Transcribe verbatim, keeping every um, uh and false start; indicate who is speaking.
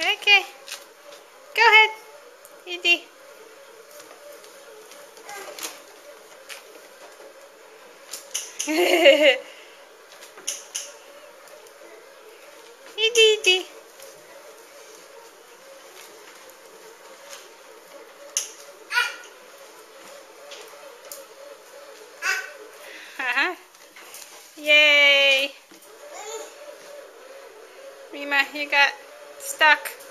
Speaker 1: Okay. Go ahead, Edie. Edie, Edie. Uh-huh. Yay. Rima, you got stuck.